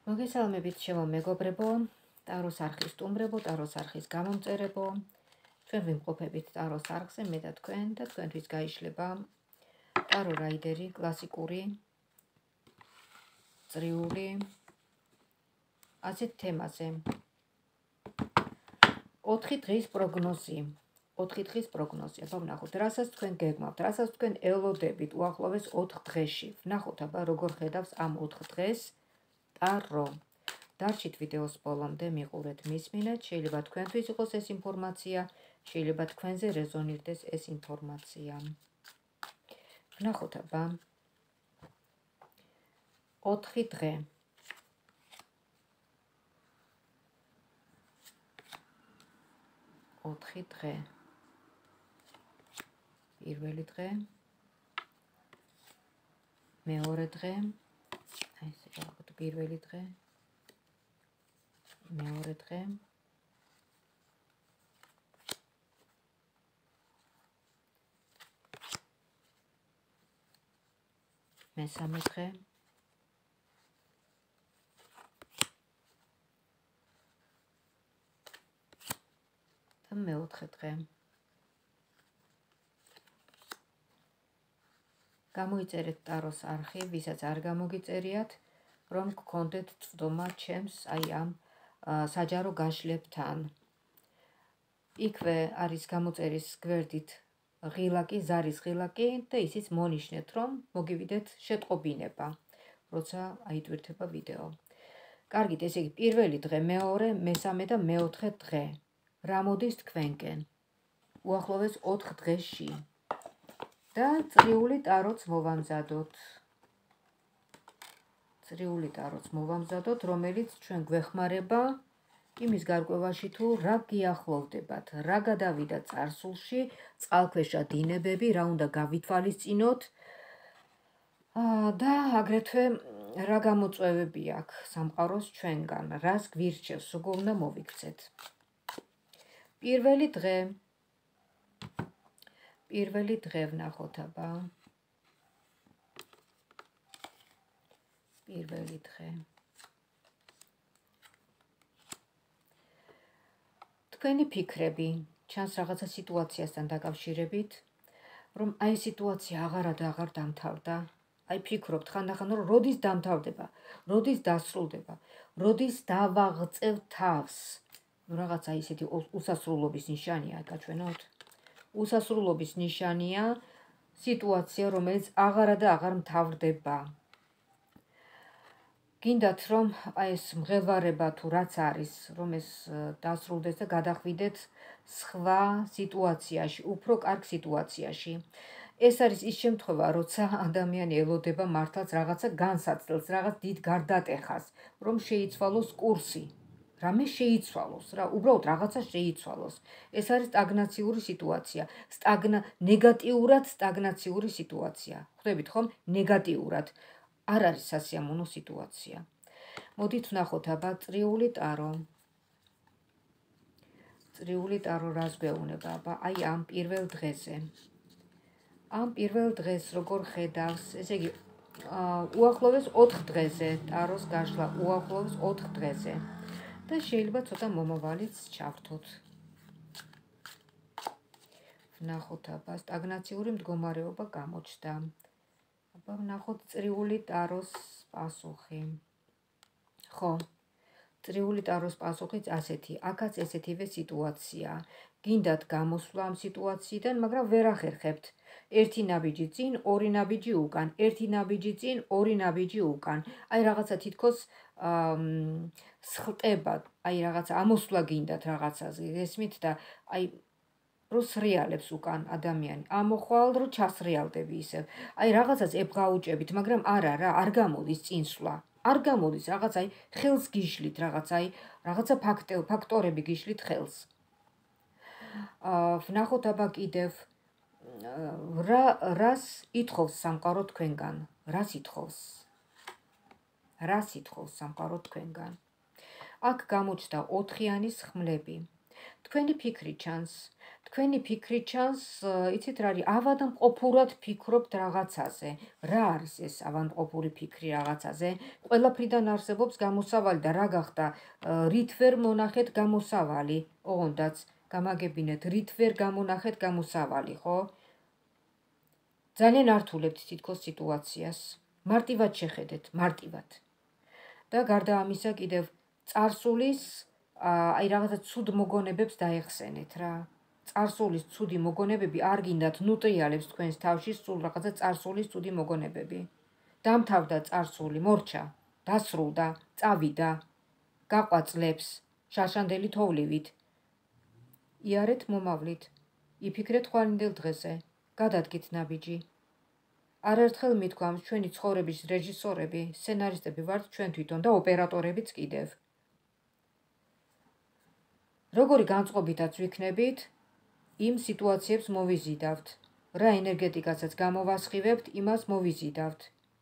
მოგესალმებით ჩემო მეგობრებო, ტაროს არხის სტუმრებო, ტაროს არხის გამომწერებო. ჩვენ ვიმყოფებით ტაროს არხზე, მე და თქვენთვის გაიშლება ტარო რაიდერი, კლასიკური, წრიული, ასეთ თემაზე. 4 დღის პროგნოზი. 4 დღის პროგნოზი. აბა ვნახოთ, რასაც თქვენ გეგმავთ, რასაც თქვენ ელოდებით უახლოეს 4 დღეში. ვნახოთ აბა როგორ ხედავს ამ 4 დღეს ტარო. დარჩით ვიდეოს ბოლომდე, მიყურეთ, მისმინეთ, შეიძლება თქვენთვის იყოს ეს ინფორმაცია, შეიძლება თქვენზე რეზონირდეს ეს ინფორმაცია. ვნახოთ აბა 4 დღე. პირველი დღე, მეორე დღე, აი ესე გავაკეთე, პირველი დღე, მეორე დღე, მესამე დღე, და მეოთხე დღე. გამოიწერეთ ტაროს არხი, ვისაც არ გამოგიწერიათ, რომ გქონდეთ წვდომა ჩემს აი ამ საჯარო გაშლებთან. იქვე არის გამოწერის გვერდით ღილაკი, ზარის ღილაკი და ისიც მონიშნეთ, რომ მოგივიდეთ შეტყობინება, როცა აიტვირთება ვიდეო. კარგით, ესე იგი პირველი დღე, მეორე, მესამე და მეოთხე დღე. რა მოდის თქვენკენ? უახლოეს 4 დღეში. და წრიული ტაროც მოვამზადოთ. წრიული ტაროც მოვამზადოთ, რომელიც ჩვენ გვეხმარება იმის გარკვევაში, თუ რა გიახლოვდებათ, რა გადავიდა წარსულში, წყალქვეშა დინებები, რა უნდა გავითვალისწინოთ და აგრეთვე რა გამოწვევები აქვს სამყაროს ჩვენგან, რას გვირჩევს, როგორ უნდა მოვიქცეთ. პირველი დღე ვნახოთ აბა. პირველი დღე. თქვენი ფიქრები ჩანს რაღაცა სიტუაციასთან დაკავშირებით, რომ აი სიტუაცია აღარა და აღარ დამთავრდა. აი ფიქრობთ ხანდახან, რომ როდის დამთავრდება, როდის დასრულდება, როდის დავაღწევ თავს. რაღაცა ისეთი უსასრულობის ნიშანია, გაჩვენოთ. უსასრულობის ნიშანია სიტუაცია, რომელიც აღარა და აღარ მთავრდება. გინდათ რომ აი ეს მღელვარება თუ რაც არის, რომ ეს დასრულდეს და გადახვიდეთ სხვა სიტუაციაში, უფრო კარგ სიტუაციაში. ეს არის ის შემთხვევა, როცა ადამიანი ელოდება მართლაც რაღაცა განსაცდელს, რაღაც დიდ გარდატეხას, რომ შეიცვალოს კურსი. რამე შეიცვალოს, უბრალოდ რაღაცა შეიცვალოს. ეს არის სტაგნაციური სიტუაცია, ნეგატიურად სტაგნაციური სიტუაცია. ხვდებით ხომ? ნეგატიურად. არ არის სასიამოვნო სიტუაცია. მოდით ვნახოთ აბა წრიული ტარო. წრიული ტარო რას გვეუბნება აბა აი ამ პირველ დღეზე. ამ პირველ დღეს როგორ ხედავს, ესე იგი უახლოეს 4 დღეზე, ტაროს გაშლა უახლოეს 4 დღეზე. და შეიძლება ცოტა მომავალიც ჩავრთოთ. ვნახოთ აბა სტაგნაციური მდგომარეობა გამოჩნდა. აბა ვნახოთ წრიული ტაროს პასუხი. ხო, წრიული ტაროს პასუხიც ასეთი, აქაც ესეთივე სიტუაცია. გინდათ გამოსვლა ამ სიტუაციიდან, მაგრამ ვერ ახერხებთ. ერთი ნაბიჯი წინ, ორი ნაბიჯი უკან, ერთი ნაბიჯი წინ, ორი ნაბიჯი უკან. აი რაღაცა თითქოს სხლტება, აი რაღაცა ამოსვლა გინდათ რაღაცაზე, ესმით და აი სრიალებს უკან ადამიანი. ამოხვალ რომ ჩასრიალდები ისევ. აი რაღაცას ებღაუჭებით, მაგრამ არა რა, არ გამოდის წინსვლა. არ გამოდის რაღაც აი ხელს გიშლით რაღაცა ფაქტორები გიშლით ხელს. ვნახოთ აბა კიდევ რას ითხოვს სამყარო თქვენგან? რას ითხოვს? რას ითხოვს სამყარო თქვენგან? აქ გამოჩნდა 4-იანის ხმლები. თქვენი ფიქრი ჩანს. თქვენი ფიქრი ჩანს, იცით რა არის, ავადმყოფურად ფიქრობთ რაღაცაზე. რა არის ეს ავადმყოფური ფიქრი რაღაცაზე? ყველაფრიდან არსებობს გამოსავალი და რა გახდა, რით ვერ მონახეთ გამოსავალი? ოღონდაც გამაგებინეთ, რით ვერ გამონახეთ გამოსავალი, ხო? ძალიან ართულებთ თითქოს სიტუაციას. მარტივად შეხედეთ, მარტივად. და გარდა ამისა კიდევ წარსულის აი რაღაცა ცუდ მოგონებებს დაეხსენეთ რა. წარსულის ცუდი მოგონებები არ გინდათ ნუტრიალებს თქვენს თავში სულ რაღაცა წარსულის ცუდი მოგონებები. დამთავრდა წარსული, მორჩა, დასრულდა, წავიდა, გაყვაწლებს, შაშანდელი თოვლივით. იარეთ მომავლით, იფიქრეთ ხვალინდელ დღეზე, გადადგით ნაბიჯი. არაერთხელ მithქვამს, ჩვენი ცხოვრების რეჟისორები, სცენარისტები ვართ ჩვენ თვითონ და ოპერატორებიც კიდევ. როგორი განწყობითაც ვიქნებით, იმ სიტუაციებს მოვიზიდავთ. რა ენერგეტიკასაც გამოვასხივებთ, იმას მოვიზიდავთ.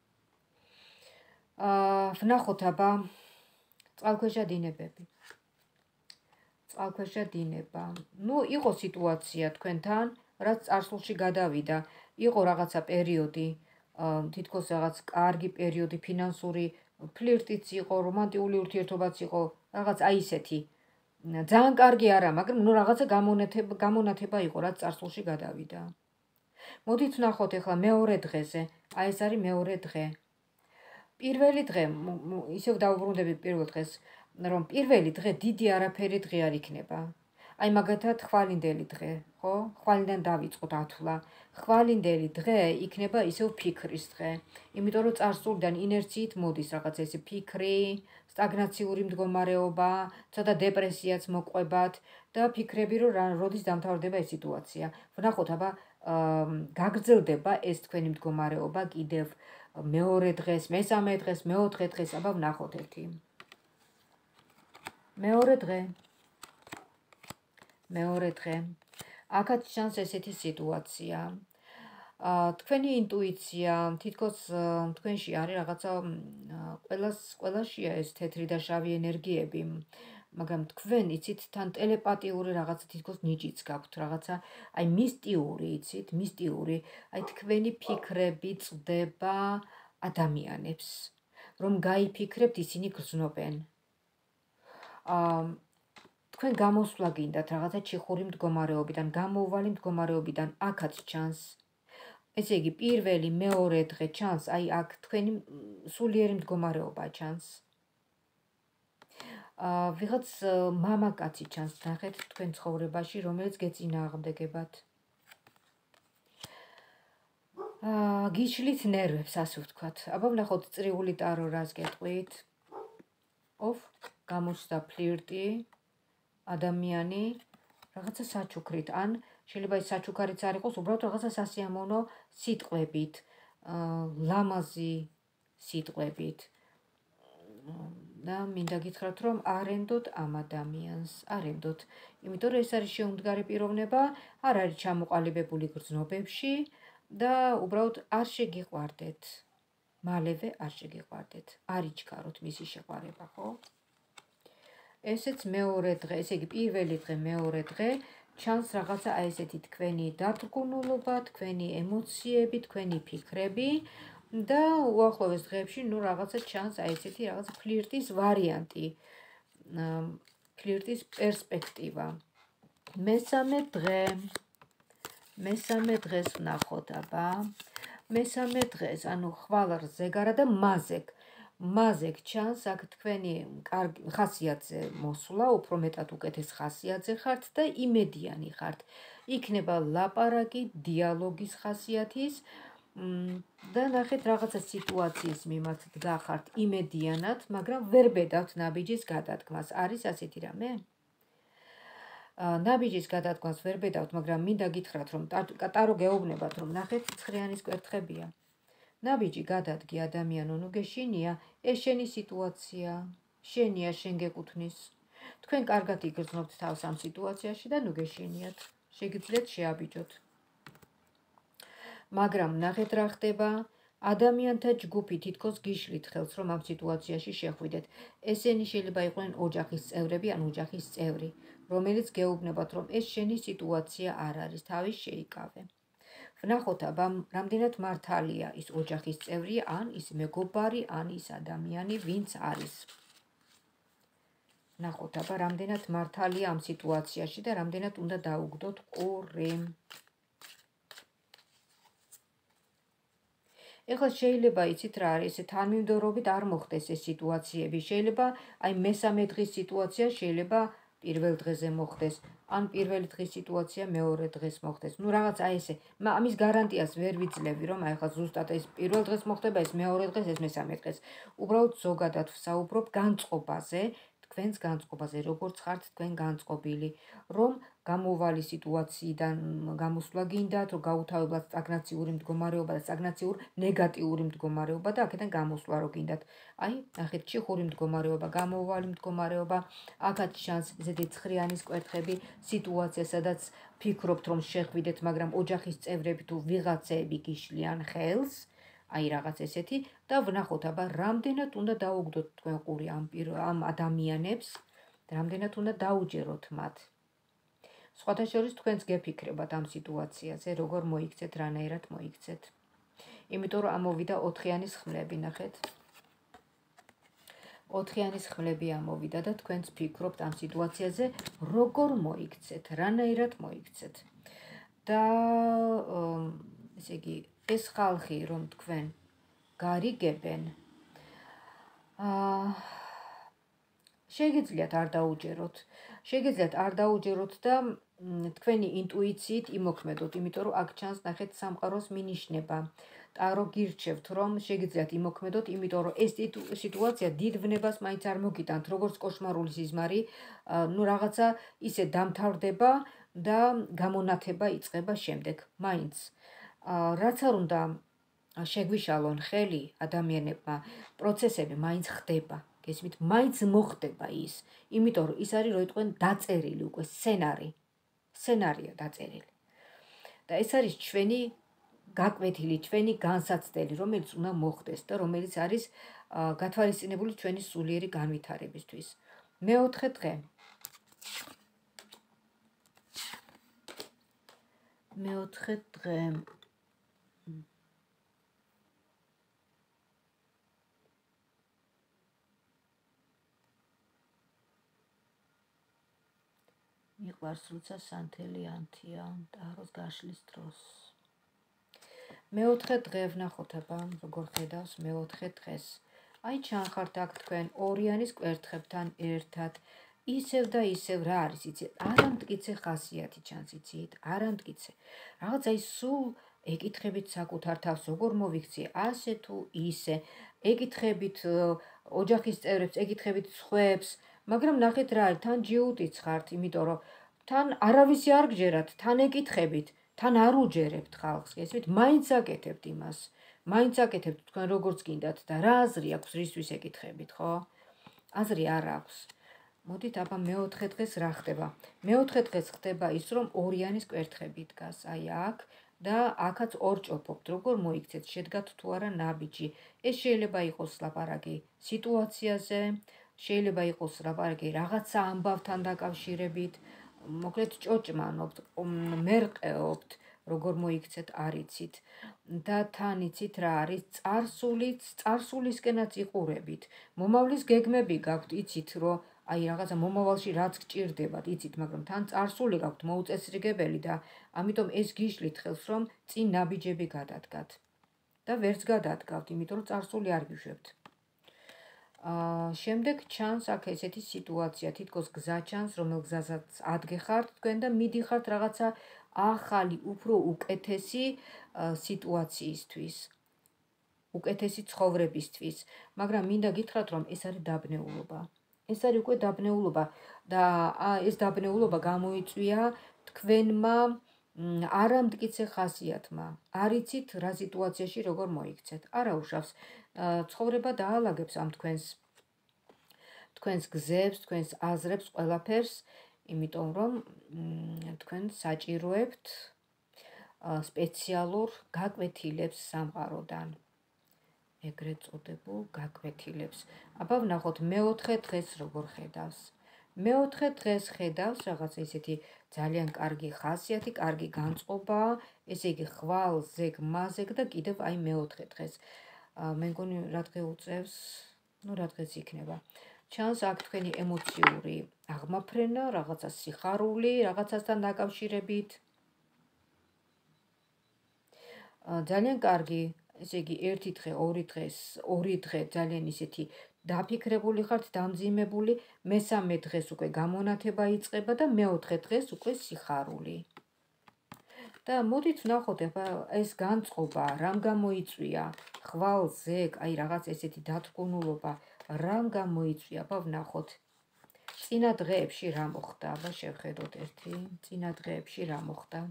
ვნახოთ აბა წყალქვეშა დინებები. წყალქვეშა დინება. ნუ იყო სიტუაცია თქვენთან, რაც წარსულში გადავიდა. იყო რაღაცა პერიოდი, თითქოს რაღაც კარგი პერიოდი, ფინანსური ფლირტიც იყო, რომანტიკული ურთიერთობაც იყო, რაღაც აი ისეთი. ძალიან კარგი არა, მაგრამ ნუ რაღაცა გამონათება იყო, რაც წარსულში გადავიდა. მოდით ვნახოთ ახლა მეორე დღეზე. აი ეს არის მეორე დღე. პირველი დღე, ისევ დავუბრუნდებით პირველ დღეს, რომ პირველი დღე დიდი არაფერი დღე არ იქნება. აი მაგათად ხვალინდელი დღე, ხო? ხვალიდან დავიწყოთ ათვლა. ხვალინდელი დღე იქნება ისევ ფიქრის დღე. იმიტომ რომ წარსულიდან ინერციით მოდის რაღაც ეს ფიქრი, სტაგნაციური მდგომარეობა, ცოტა დეპრესიაც მოყვებათ და ფიქრები რომ როდის დამთავრდება ეს სიტუაცია. ვნახოთ აბა გაგრძელდება ეს თქვენი მდგომარეობა კიდევ მეორე დღეს, მესამე დღეს, მეოთხე დღეს, აბა ვნახოთ ერთი. მეორე დღე. მეორე დღე. აქაც ჩანს ესეთი სიტუაცია. თქვენი ინტუიცია, თითქოს თქვენში არის რაღაცა ყველაშია ეს თეთრი და შავი ენერგიები, მაგრამ თქვენ იცით თან ტელეპათიური რაღაცა თითქოს ნიჭიც გაქვთ, რაღაცა აი მისტიური, იცით, მისტიური, აი თქვენი ფიქრები წდება ადამიანებს, რომ გაიფიქრებთ, ისინი გრძნობენ. თქვენ გამოსვლა გინდათ რაღაცა ჩიხური მდგომარეობიდან, გამოუვალი მდგომარეობიდან, აქაც ჩანს. ესე იგი, პირველი, მეორე დღე ჩანს, აი აქ თქვენი სულიერი მდგომარეობა ჩანს. ვიღაც მამაკაცი ჩანს, ნახეთ თქვენ ცხოვრებაში, რომელიც გეწინააღმდეგებათ. გიშლით ნერვებს, ასე ვთქვათ. აბა ვნახოთ წრიული ტარო რას გეტყვით. გამოსდა ფლირტი, ადამიანი, რაღაცა საჩუქრით, ან შეიძლება ის საჩუქარიც არ იყოს, უბრალოდ რაღაცა სასიამოვნო სიტყვებით, ლამაზი სიტყვებით. და მინდა გითხრათ, რომ არენდოთ ამ ადამიანს, არენდოთ, იმიტომ რომ ეს არის შეუმდგარი პიროვნება, არ არის ჩამოყალიბებული გრძნობებში და უბრალოდ არ შეგიყვარდეთ. მალევე არ შეგიყვარდეთ. არ იჩქაროთ მისი შეყვარება, ხო? ესეც მეორე დღე, ესე იგი პირველი დღე, მეორე დღე ჩანს რაღაცა აი ესეთი თქვენი დათრგუნულობა, თქვენი ემოციები, თქვენი ფიქრები და უახლოეს დღეებში ნუ რაღაცა ჩანს აი ესეთი რაღაცა ფლირტის ვარიანტი, ფლირტის პერსპექტივა. მესამე დღეს ვნახოთ აბა. მესამე დღეს, ანუ ხვალ ზეგარა და მაზეგ ჩანს, აქ თქვენი ხასიათზე მოსვლა, უფრო მეტად უკეთეს ხასიათზე ხართ და იმედიანი ხართ. იქნება ლაპარაკი, დიალოგის ხასიათის და ნახეთ რაღაცა სიტუაციის მიმართ დგახართ იმედიანად, მაგრამ ვერ ბედავთ ნაბიჯის გადადგმას. არის ასეთი რამე? ნაბიჯის გადადგმას ვერ ბედავთ, მაგრამ მინდა გითხრათ, რომ ტარო გეუბნებათ, რომ ნახეთ ცხრიანის კვერთხებია. ნაბიჯი გადადგი ადამიანო, ნუ გეშინია, ეს შენი სიტუაცია, შენია, შენ გეკუთვნის. თქვენ კარგად იგრძნობთ თავს ამ სიტუაციაში და ნუ გეშინიათ, შეგიძლიათ შეაბიჯოთ. მაგრამ ნახეთ რა ხდება, ადამიანთა ჯგუფი თითქოს გიშლით ხელს, რომ ამ სიტუაციაში შეხვიდეთ. ესენი შეიძლება იყვნენ ოჯახის წევრები ან ოჯახის წევრი, რომელიც გეუბნებათ, რომ ეს შენი სიტუაცია არ არის, თავის შეიკავე. ვნახოთ აბა, რამდენად მართალია ის ოჯახის წევრი, ან ის მეგობარი, ან ის ადამიანი, ვინც არის. ვნახოთ აბა, რამდენად მართალია ამ სიტუაციაში და რამდენად უნდა დაუგდოთ ყური. ეხლა შეიძლება იცით რა არის, ესე თანმიმდევრობით არ მოხდეს ეს სიტუაციები. შეიძლება აი მესამე დღის სიტუაცია შეიძლება პირველ დღეზე მოხდეს, ან პირველი დღის სიტუაცია მეორე დღეს მოხდეს. ნუ რაღაც აი ესე, ამის გარანტიას ვერ ვიძლევი, რომ აი ხა ზუსტად ეს პირველ დღეს მოხდება, ეს მეორე დღეს, ეს მესამე დღეს. უბრალოდ ზოგადად ვსაუბრობ განწყობაზე, თქვენს განწყობაზე, როგორც ხართ თქვენ განწყობილი, რომ გამოვალი სიტუაციიდან გამოსვლა გინდათ, რომ გაუთავებლად სტაგნაციური მდგომარეობა და სტაგნაციურ ნეგატიური მდგომარეობა და აქედან გამოსვლა რო გინდათ. აი, ნახეთ, ჩიხური მდგომარეობა, გამოვალი მდგომარეობა, აქაც ჩანს ესეთი ცხრიანის კვერთხები, სიტუაცია, სადაც ფიქრობთ, რომ შეხვიდეთ, მაგრამ ოჯახის წევრები თუ ვიღაცები გიშლიან ხელს, აი რაღაც ესეთი და ვნახოთ აბა, რამდენად უნდა დაუგდოთ თქვენ ყური ამ ადამიანებს, რამდენად უნდა დაუჯეროთ მათ. სხვათა შორის თქვენც გეფიქრებათ ამ სიტუაციაზე, როგორ მოიქცეთ, რანაირად მოიქცეთ. იმიტომ რომ ამოვიდა 4-იანის ხმლები, ნახეთ. 4-იანის ხმლები ამოვიდა და თქვენც ფიქრობთ ამ სიტუაციაზე, როგორ მოიქცეთ, რანაირად მოიქცეთ. და ესე იგი, ეს ხალხი, რომ თქვენ გარიგებენ, შეგიძლიათ არ დაუჯეროთ. შეგიძლიათ არ დაუჯეროთ და თქვენი ინტუიციით იმოქმედოთ, იმიტომ რომ აქ ჩანს, ნახეთ, სამყაროს მინიშნება. ტარო გირჩევთ, რომ შეგიძლიათ იმოქმედოთ, იმიტომ რომ ეს სიტუაცია დიდ ვნებას მაინც არ მოგიტანთ, როგორც კოშმარული სიზმარი, ნუ რაღაცა ისე დამთავრდება და გამონათება იწყება შემდეგ. მაინც რაც არ უნდა შეგვიშალონ ხელი ადამიანებმა, პროცესები მაინც ხდება. გესმით, მაინც მოხდება ის, იმიტომ რომ ის არის, რო იტყვენ, დაწერილი უკვე სცენარია დაწერილი. და ეს არის ჩვენი გაკვეთილი, ჩვენი განსაცდელი, რომელიც უნდა მოხდეს და რომელიც არის გათვალისწინებული ჩვენი სულიერი განვითარებისთვის. მეოთხე დღე. მიყვარს როცა სანთელი ანთია ტაროს გაშლის დროს. მეოთხე დღე ვნახოთ აბა, როგორ ხედავს მეოთხე დღეს. აი ჩანხართ აქ თქვენ ორიანის კვერთხებთან ერთად. ისევ და ისევ რა არის, იცით? არამტკიცე ხასიათი ჩანს, იცით? არამტკიცე. რაღაც აი სულ ეკითხებით საკუთარ თავს, როგორ მოვიქცე, ასე თუ ისე. ეკითხებით ოჯახის წევრებს, ეკითხებით სხვებს, მაგრამ ნახეთ რა არის, თან ჯიუტიც ხართ, იმიტომ რომ თან არავისი არ გჯერათ, თან ეკითხებით, თან არ უჯერებთ ხალხს, გესმით? მაინც აკეთებთ იმას. მაინც აკეთებთ თქვენ როგორც გინდათ და რა აზრი აქვს, რისთვის ეკითხებით, ხო? აზრი არ აქვს. მოდით აბა მეოთხე დღეს რა ხდება? მეოთხე დღეს ხდება ის, რომ ორიანის კვერთხები დგას, აი აქ და აქაც ორჭოფობთ, როგორ მოიქცეთ, შედგათ თუ არა ნაბიჯი. ეს შეიძლება იყოს ლაპარაკი სიტუაციაზე, შეიძლება იყოს ლაპარაკი რაღაცა ამბავთან დაკავშირებით, მოკლედ ჭოჭმანობთ, მერყეობთ, როგორ მოიქცეთ არ იცით და თან იცით რა არის წარსულისკენაც იყურებით. მომავლის გეგმები გაქვთ, იცით რომ აი რაღაცა მომავალში რაც გჭირდებათ, იცით, მაგრამ თან წარსული გაქვთ მოუწესრიგებელი და ამიტომ ეს გიშლით ხელს, რომ წინ ნაბიჯები გადადგათ. და ვერც გადადგავთ, იმიტომ რომ წარსული არ გიშვებთ. შემდეგ ჩანს აქ ესეთი სიტუაცია, თითქოს გზა ჩანს, რომელ გზასაც ადგეხართ თქვენ და მიდიხართ რაღაცა ახალი, უფრო უკეთესი სიტუაციისთვის, უკეთესი ცხოვრებისთვის, მაგრამ მინდა გითხრათ, რომ ეს არის დაბნეულობა. ეს არის უკვე დაბნეულობა და ეს დაბნეულობა გამოიწვია თქვენმა არამტკიცე ხასიათმა. არ იცით რა სიტუაციაში როგორ მოიქცეთ. არა უშავს. ცხოვრება დაალაგებს ამ თქვენს გზებს, თქვენს აზრებს, ყველაფერს, იმიტომ რომ თქვენ საჭიროებთ სპეციალურ გაკვეთილებს სამყაროდან. ეგრეთ წოდებულ გაკვეთილებს. აბა ვნახოთ მეოთხე დღეს როგორ ხედავს. მეოთხე დღეს ხედავს რაღაცა ისეთი ძალიან კარგი ხასიათი, კარგი განწყობა, ესე იგი ხვალ, ზეგ, მაზეგ და კიდევ აი მეოთხე დღეს. მე მგონი რა დღე უწევს, ну რა დღეს იქნება. ჩანს აქ თქვენი ემოციური აღმაფრენა, რაღაცა სიხარული, რაღაცასთან დაკავშირებით. ძალიან კარგი, ესე იგი ერთი დღე, ორი დღე ძალიან ისეთი დაფიქრებული ხართ, დამძიმებული, მესამე დღეს უკვე გამონათება იწყება და მეოთხე დღეს უკვე სიხარული. და მოდით ვნახოთ ახლა ეს განწყობა რამ გამოიწვია, ხვალ, ზეგ, აი რაღაც ესეთი დათრგუნულობა რამ გამოიწვია, აბა ვნახოთ. წინა დღეებში რა მოხდა, აბა შევხედოთ ერთი, წინა დღეებში რა მოხდა.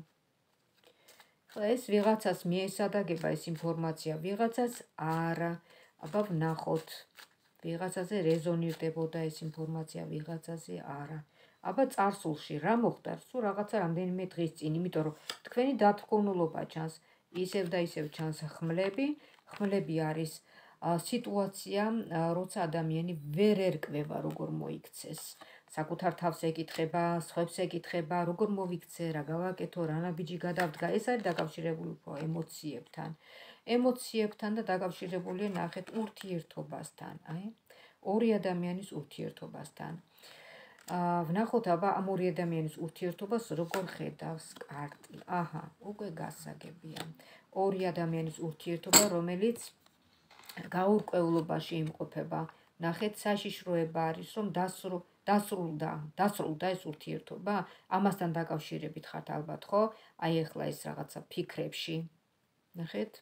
ეს ვიღაცას მიესადაგება ეს ინფორმაცია, ვიღაცას არა. აბა ვნახოთ. ვიღაცაზე რეზონირდებოდა ეს ინფორმაცია, ვიღაცაზე არა. აბა წარსულში რა მოხდა? სულ რაღაცა რამდენიმე დღის წინ, იმიტომ რომ თქვენი დათრგუნულობა ჩანს, ისევ და ისევ ჩანს ხმლები. ხმლები არის სიტუაცია, როცა ადამიანი ვერ ერკვევა როგორ მოიქცეს. საკუთარ თავს ეკითხება, სხვებს ეკითხება, როგორ მოვიქცე, რა გავაკეთო, რა ნაბიჯი გადავდგა. ეს არის დაკავშირებული უფრო ემოციებთან. ემოციებთან და დაკავშირებულია ნახეთ ურთიერთობასთან, აი, ორი ადამიანის ურთიერთობასთან. ვნახოთ აბა ამ ორი ადამიანის ურთიერთობას როგორ ხედავს კარტი. აჰა, უკვე გასაგებია. ორი ადამიანის ურთიერთობა, რომელიც გაურკვევლობაში იმყოფება. ნახეთ, საშიშროება არის, რომ დასრულდა ეს ურთიერთობა, ამასთან დაკავშირებით ხართ ალბათ, ხო? აი ახლა ეს რაღაცა ფიქრებში. ნახეთ.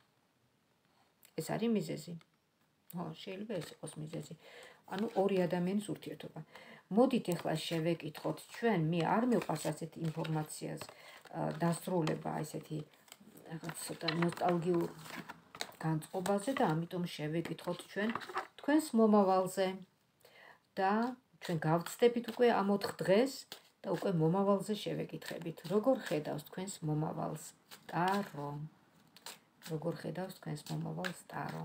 ეს არის მიზეზი. ხო, შეიძლება ეს იყოს მიზეზი. ანუ ორი ადამიანის ურთიერთობა. მოდით ახლა შევეკითხოთ ჩვენ, მე არ მეყვარს ასეთი ინფორმაციას დასრულება, ესეთი რაღაც ცოტა ნოსტალგიურ განწყობაზე და ამიტომ შევეკითხოთ ჩვენ თქვენს მომავალზე. და ჩვენ გავცდებით უკვე ამ 4 დღეს და უკვე მომავალზე შევეკითხებით. როგორ ხედავს თქვენს მომავალს ტარო? როგორ ხედავს თქვენს მომავალს ტარო?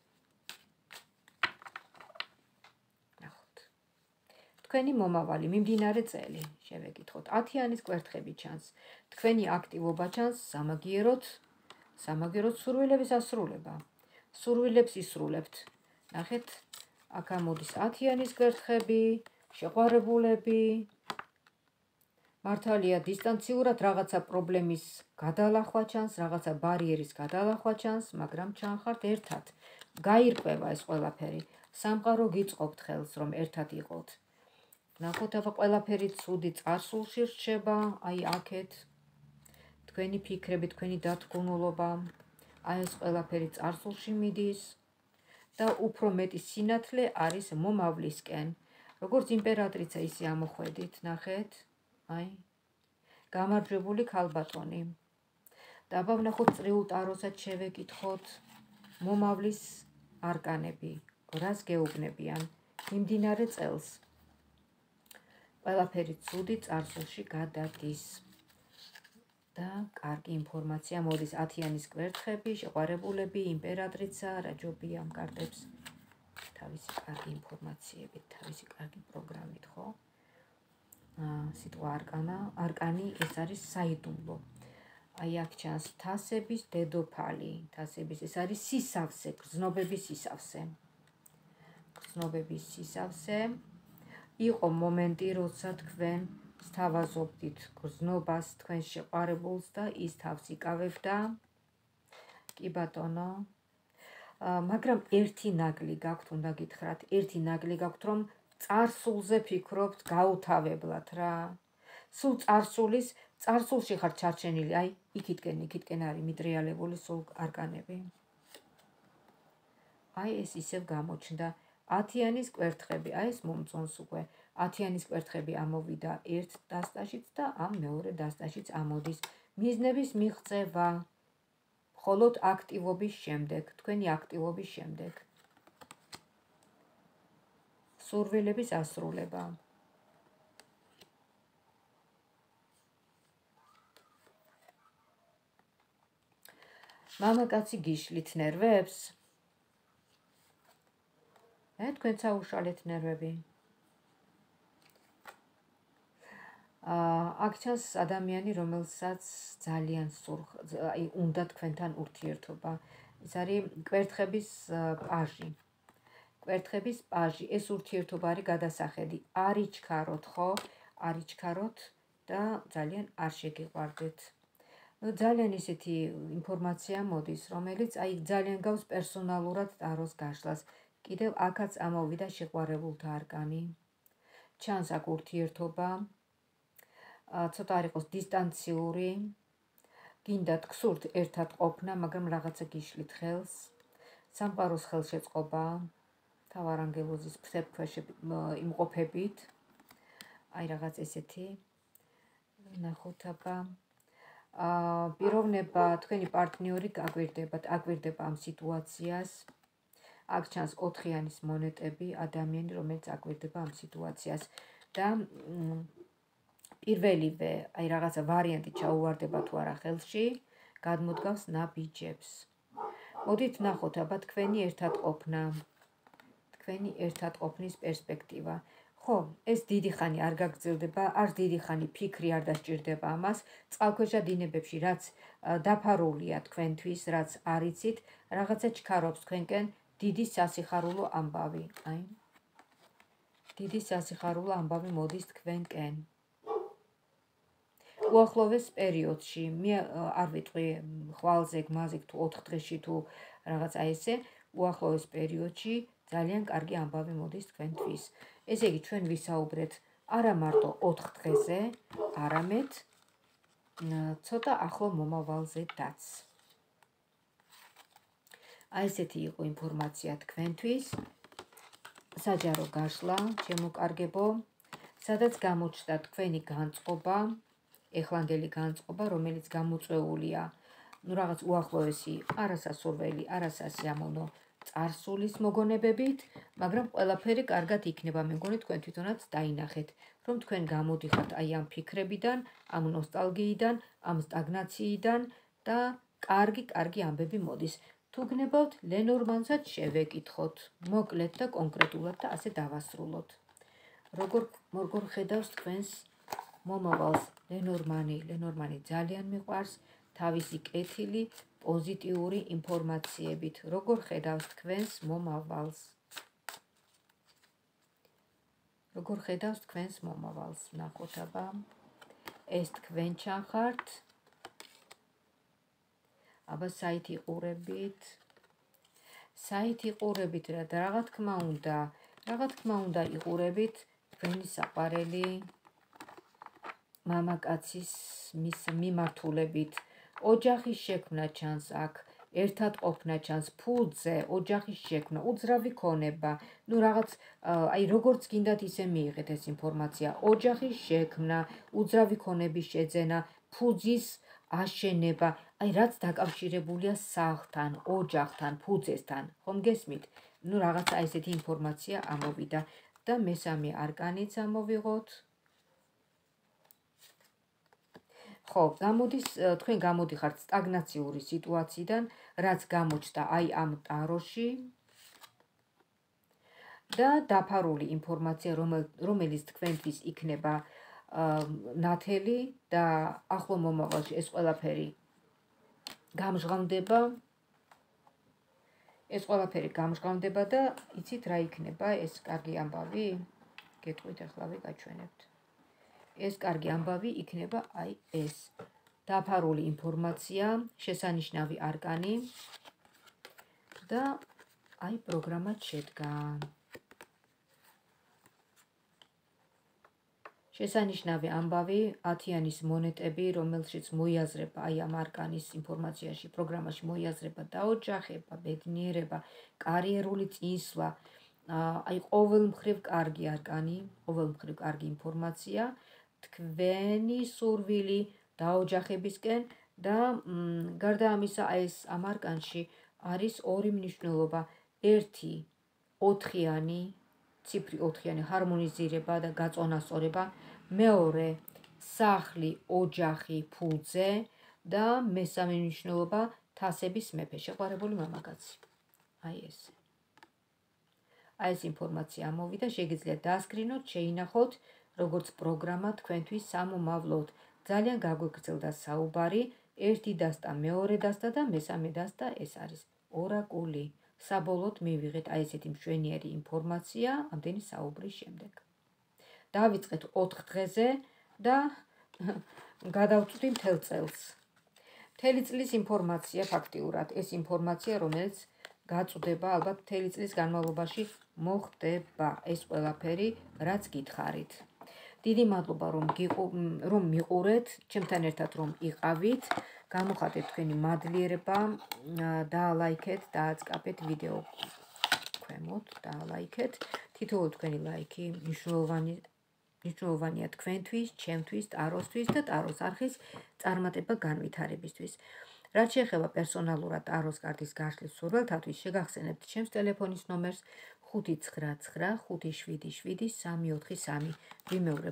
ნახოთ. თქვენი მომავალი, მიმდინარე წელი, შევეკითხოთ. 10-იანის კვერთხები ჩანს. თქვენი აქტივობა ჩანს სამაგიეროდ სურვილების ასრულება. სურვილებს ისრულებთ. ნახეთ, აქ ამოდის 10-იანის კვერთხები, შეყვარებულები. მართალია დისტანციურად რაღაცა პრობლემის გადალახვა ჩანს, რაღაცა ბარიერის გადალახვა ჩანს, მაგრამ ჩანხართ ერთად. გაირკვევა ეს ყველაფერი. სამყარო გიწყობთ ხელს, რომ ერთად იყოთ. ნახოთ, აბა ყველაფერი ცუდი წარსულში რჩება, აი აქეთ. თქვენი ფიქრები, თქვენი დათრგუნულობა, აი ეს ყველაფერი წარსულში მიდის და უფრო მეტი სინათლე არის მომავლისკენ. როგორც იმპერატრიცა ისე ამოხვედით, ნახეთ, აი, გამარჯვებული ქალბატონი. და აბა ვნახოთ წრიულ ტაროსაც შევეკითხოთ მომავლის არკანები, რას გეუბნებიან მიმდინარე წელს. ყველაფერი ცუდი წარსულში გადადის. და კარგი ინფორმაცია მოდის 10-იანის კვერთხები, შეყვარებულები, იმპერატრიცა, რაჯობია ამ კარტებს თავისი კარგი ინფორმაციებით, თავისი კარგი პროგრამით, ხო? სიტყვა არკანი ეს არის საიდუმლო. აი აქ ჩანს თასების დედოფალი, ეს არის სისავსე, გრძნობების სისავსე. გრძნობების სისავსე. იყო მომენტი, როცა თქვენ სთავაზობდით გრძნობას, თქვენს შეყვარებულს და ის თავს იკავებდა. კი ბატონო. მაგრამ ერთი ნაგლი გაქვთ, უნდა გითხრათ, ერთი ნაგლი გაქვთ, რომ წარსულზე ფიქრობთ გაუთავებლად რა. სულ წარსულში ხართ ჩარჩენილი, აი, იქითკენ არის მიტრიალებული სულ არკანები. აი ეს ისევ გამოჩნდა. 10-იანის კვერთხები, აი ეს მომწონს უკვე. 10-იანის კვერთხები ამოვიდა ერთ დასტაშიც და ამ მეორე დასტაშიც ამოდის. მიზნების მიღწევა, მხოლოდ აქტივობის შემდეგ, თქვენი აქტივობის შემდეგ. სურვილების ასრულება. მამაკაცი გიშლით ნერვებს? თქვენ წაუშალეთ ნერვები. აქ ჩანს ადამიანი, რომელსაც ძალიან უნდა თქვენთან ურთიერთობა. ეს არის კვერთხების პაჟი. კვერთხების პაჟი, ეს ურთიერთობა არის გადასახედი. არ იჩქაროთ, ხო? არ იჩქაროთ და ძალიან არ შეგიყვარდეთ. ძალიან ისეთი ინფორმაცია მოდის, რომელიც ძალიან გავს პერსონალურად ტაროს გაშლას. კიდევ აქაც ამოვიდა შეყვარებულთა არკანი. ჩანს აქ ურთიერთობა, ცოტა არ იყოს დისტანციური, გინდათ გსურთ ერთად ყოფნა, მაგრამ რაღაცა გიშლით ხელს, სამყაროს ხელშეწყობა, თავარანგელოზის ფრთქვეშ იმყოფებით, რაღაც ესეთი ნახოთ აბა. პიროვნება, თქვენი პარტნიორი აკვირდება ამ სიტუაციას. აქ ჩანს 4-იანის მონეტები, ადამიანი, რომელიც აკვირდება ამ სიტუაციას და პირველივე, რაღაცა ვარიანტი ჩაუვარდება თუ არა ხელში, გადმოდგავს ნაბიჯებს. მოდით ნახოთ აბა თქვენი ერთად ყოფნა, თქვენი ერთად ყოფნის პერსპექტივა. ხო, ეს დიდი ხანი არ გაგრძელდება, არც დიდი ხანი ფიქრი არ დასჭირდება ამას. წყალქვეშა დინებებში, რაც დაფარულია თქვენთვის, რაც არ იცით, რაღაცა ჩქარობს თქვენკენ დიდი სასიხარულო ამბავი. დიდი სასიხარულო ამბავი მოდის თქვენკენ. უახლოვეს პერიოდში, მე არ ვიტყვი ხვალზე, გმაზე თუ 4 დღეში თუ რაღაცა ესე, უახლოვეს პერიოდში ძალიან კარგი ამბავი მოდის თქვენთვის. ესე იგი, ჩვენ ვისაუბრეთ არა მარტო 4 დღეზე, არამედ ცოტა ახლო მომავალზედაც. ესეთი იყო ინფორმაცია თქვენთვის. საჯარო გაშლა, შემოკარგებო, სადაც გამოჩნდა თქვენი განწყობა, ეხლანდელი განწყობა, რომელიც გამოწვეულია რაღაც უახლოესი არასასურველი, არასასიამოვნო წარსულის მოგონებებით, მაგრამ ყველაფერი კარგად იქნება. მე მგონი თქვენ თვითონაც დაინახეთ, რომ თქვენ გამოდიხართ ამ ფიქრებიდან, ამ ნოსტალგიიდან, ამ სტაგნაციიდან და კარგი ამბები მოდის. თუ გნებავთ, ლენორმანსაც შევეკითხოთ, მოკლედ და კონკრეტულად და ასე დავასრულოთ. როგორ ხედავს თქვენს მომავალს ლენორმანი ძალიან მიყვარს თავისი კეთილი, პოზიტიური ინფორმაციებით. როგორ ხედავს თქვენს მომავალს? როგორ ხედავს თქვენს მომავალს? ნახოთ აბა. ეს თქვენ ჩახართ. აბა საით იყურებით? საით იყურებით რა რა თქმა უნდა იყურებით თქვენი საყვარელი მამაკაცის მიმართულებით. ოჯახის შექმნა ჩანს აქ, ერთად ყოფნა ჩანს, ფულზე, ოჯახის შექმნა, უძრავი ქონება, რაღაც როგორც გინდათ ისე მიიღეთ ეს ინფორმაცია. ოჯახის შექმნა, უძრავი ქონების შეძენა, ფუძის აშენება, რაც დაკავშირებულია სახლთან, ოჯახთან, ფუძესთან, ხომ გესმით? რაღაცა ესეთი ინფორმაცია ამოვიდა და მესამე არკანიც ამოვიღოთ. ხო, თქვენ გამოდიხართ სტაგნაციური სიტუაციიდან, რაც გამოჩნდა ამ ტაროში და დაფარული ინფორმაცია, რომელიც თქვენთვის იქნება ნათელი და ახლო მომავალში ეს ყველაფერი გამჟღავნდება. და იცით რა იქნება ეს კარგი ამბავი? გეტყვით, ახლა ვიკაჩვენებთ. ეს კარგი ამბავი იქნება ეს. დაფარული ინფორმაცია, შესანიშნავი არკანი და პროგრამა შედგა. შესანიშნავი ამბავი, 10-იანის მონეტები, რომელშიც მოიაზრება ამ არკანის ინფორმაციაში, პროგრამაში მოიაზრება დაოჯახება, ბედნიერება, კარიერული წინსვლა, ყოველ მხრივ კარგი არკანი, ყოველ მხრივ კარგი ინფორმაცია, თქვენი სურვილი დაოჯახებისკენ და გარდა ამისა, ეს ამ არკანში არის ორი მნიშვნელობა. ერთი 4-იანი, ციფრი 4-იანი ჰარმონიზირება და გაწონასწორება, მეორე სახლი, ოჯახი, ფულზე და მესამე მნიშვნელობა თასების მეფე, შეყვარებული მამაკაცი. ესე. ეს ინფორმაცია ამოვიდა, შეგიძლიათ დაასკრინოთ, შეინახოთ, როგორც პროგრამა თქვენთვის სამომავლოდ. ძალიან გაგვიგრძელდა საუბარი, ერთი დასტა, მეორე დასტა და მესამე დასტა ეს არის ორაკული. საბოლოოდ მივიღეთ აი ესეთი მშვენიერი ინფორმაცია ამდენი საუბრის შემდეგ. დავიწყეთ 4 დღეზე და გადავწვდი მთელ წელს. მთელი წლის ინფორმაცია ფაქტიურად, ეს ინფორმაცია, რომელიც გაწვდება ალბათ მთელი წლის განმავლობაში მოხდება ეს ყველაფერი, რაც გითხარით. დიდი მადლობა რომ მიყურეთ, ჩემთან ერთად რომ იყავით, გამოხატეთ თქვენი მადლიერება, დაალაიქეთ, დააწყაბეთ ვიდეო ქვემოთ, დაალაიქეთ. თითოეული თქვენი ლაიქი მნიშვნელოვანია თქვენთვის, ჩემთვის, ტაროსთვის და ტაროს არხის წარმატება განვითარებისთვის. რაც შეეხება პერსონალურად ტაროს კარტის გაშლის სურვილთათვის, შეგახსენებთ ჩემს ტელეფონის ნომერს 599577343. ვიმეორებ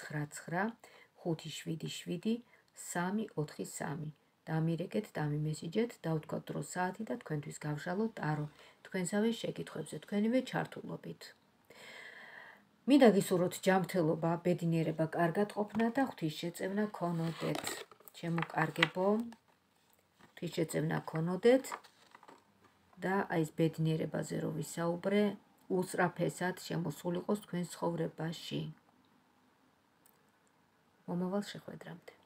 599577343. დამირეკეთ, დამიმესიჯეთ, დავთქვათ დრო საათი და თქვენთვის გავშალოთ ტარო თქვენსავე შეკითხვებზე, თქვენივე ჩართულობით. მინდა გისურვოთ ჯანმრთელობა, ბედნიერება, კარგად ყოფნა და ღვთისშეწევნა ქონოდეთ. ჩემო კარგებო, ღვთისშეწევნა ქონოდეთ და აი ეს ბედნიერებაზე რო ვისაუბრე, უსწრაფესად შემოსულიყოს თქვენ ცხოვრებაში. მომავალ შეხვედრამდე.